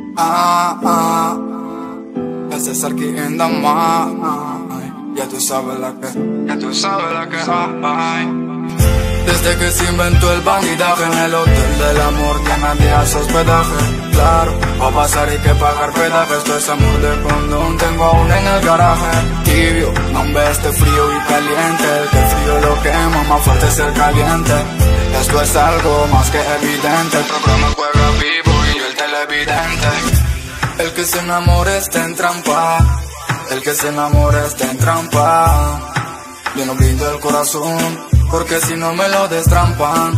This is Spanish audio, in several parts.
Ese es aquí en the mind. Ya tú sabes la que hay. Desde que se inventó el bandidaje, en el hotel del amor que nadie hace hospedaje. Claro, va a pasar y que pagar pedaje. Esto es amor de condón, tengo aún en el garaje. Tibio, no ve este frío y caliente. El que el frío lo quema, más fuerte es el caliente. Esto es algo más que evidente. El programa juega vivo y yo el televidente. El que se enamora está en trampa. El que se enamora está en trampa. Yo no brindo el corazón, porque si no me lo destrampan.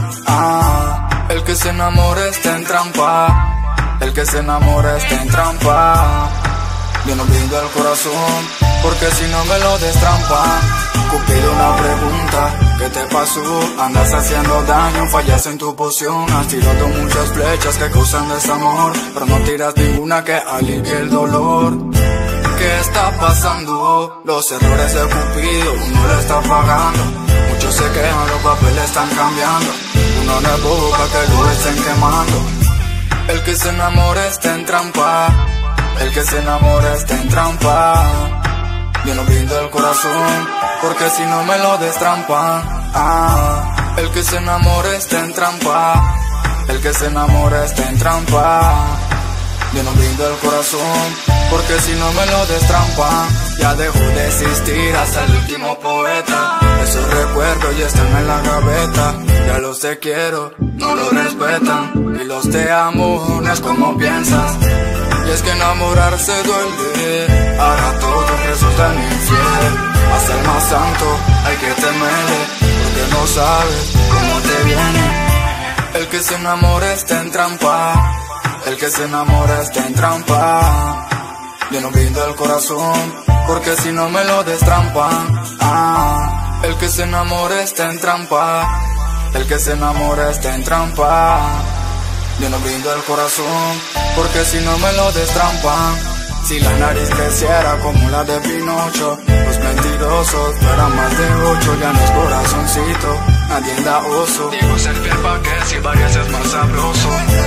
El que se enamora está en trampa. El que se enamora está en trampa. Yo no brindo el corazón, porque si no me lo destrampan. Cupido, una pregunta, ¿qué te pasó? Andas haciendo daño, fallas en tu poción. Has tirado muchas flechas que causan desamor, pero no tiras ninguna que alivie el dolor. ¿Qué está pasando? Los errores de Cupido uno le está pagando. Muchos se quejan, los papeles están cambiando. Uno no es bobo pa' que lo estén quemando. El que se enamora está en trampa. El que se enamora está en trampa. Yo no brindo el corazón, porque si no me lo destrampan. El que se enamora está en trampa. El que se enamora está en trampa. Yo no brindo el corazón, porque si no me lo destrampan. Ya dejó de existir hasta el último poeta. Esos recuerdos ya están en la gaveta. Ya los te quiero, no los respetan. Y los te amo, no es como piensas. Y es que enamorarse duele. Ahora todos resultan infiel. Hasta el más santo hay que temerle, porque no sabes cómo te viene. El que se enamora está en trampa. El que se enamora está en trampa. Yo no brindo el corazón, porque si no me lo destrampan. El que se enamora está en trampa. El que se enamora está en trampa. Yo no brindo el corazón, porque si no me lo destrampan. Si la nariz creciera como la de Pinocho, los mentirosos fueran más de 8. Ya no es corazoncito, nadie da oso. Digo ser fiel pa' que si varias es más sabroso.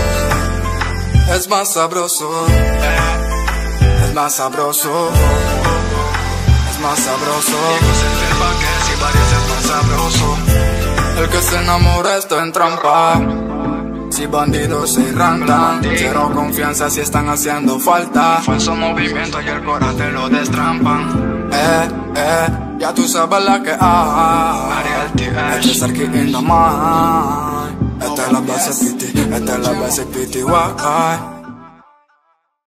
Es más sabroso, es más sabroso, es más sabroso. Digo ser fiel pa' que si varias es más sabroso. El que se enamora está en trampa. Si bandidos se randan, cero confianza si están haciendo falta. Falso movimiento y el corazón lo destrampan. Ya tú sabes la que hay. Este es aquí in the mind. Esta es la base piti, esta es la base piti, guay.